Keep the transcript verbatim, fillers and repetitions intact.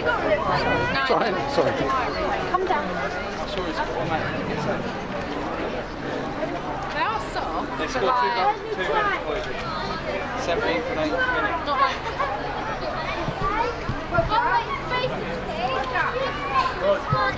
Sorry, sorry. Come down. They are soft. They scored two goals, two minutes poison. seventeenth and eighth minute. Not like... Oh,